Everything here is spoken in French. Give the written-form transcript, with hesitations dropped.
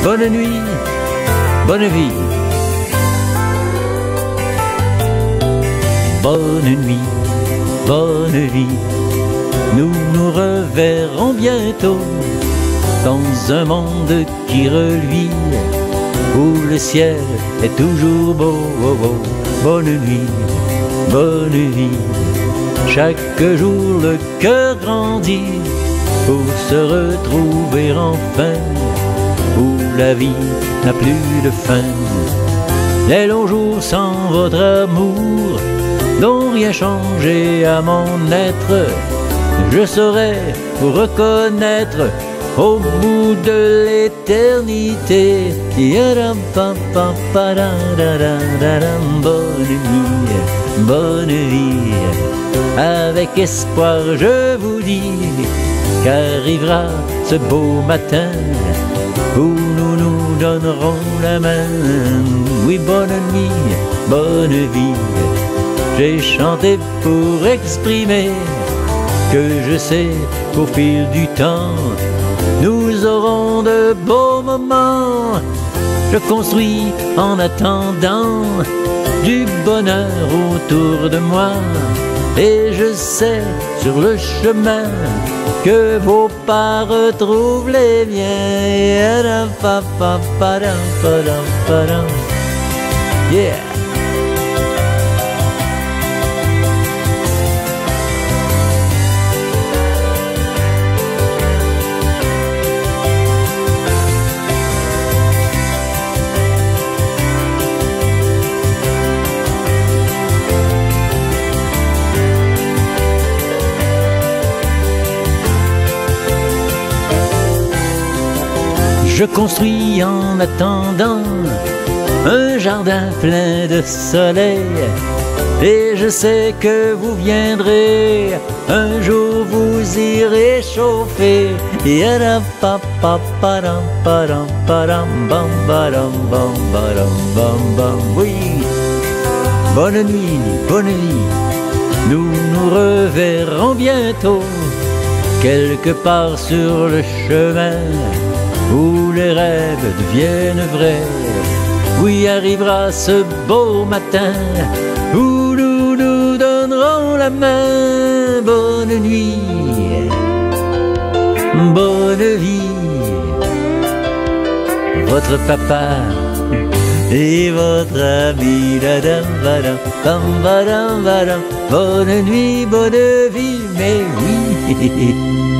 bonne nuit, bonne vie. Bonne nuit, bonne vie, nous nous reverrons bientôt dans un monde qui reluit, où le ciel est toujours beau. Oh, oh. Bonne nuit, bonne vie, chaque jour le cœur grandit pour se retrouver enfin, où la vie n'a plus de fin. Les longs jours sans votre amour n'ont rien changé à mon être. Je saurais vous reconnaître au bout de l'éternité. Bonne nuit, bonne vie, avec espoir je vous dis qu'arrivera ce beau matin où nous nous donnerons la main. Oui, bonne nuit, bonne vie, j'ai chanté pour exprimer que je sais qu'au fil du temps nous aurons de beaux moments. Je construis en attendant du bonheur autour de moi, et je sais sur le chemin que vos pas retrouvent les miens. Yeah. Je construis en attendant un jardin plein de soleil, et je sais que vous viendrez, un jour vous y réchauffer. Oui, bonne nuit, bonne vie, nous nous reverrons bientôt, quelque part sur le chemin où les rêves deviennent vrais. Oui, arrivera ce beau matin où nous nous donnerons la main. Bonne nuit, bonne vie, votre papa et votre ami. Bonne nuit, bonne vie, mais oui.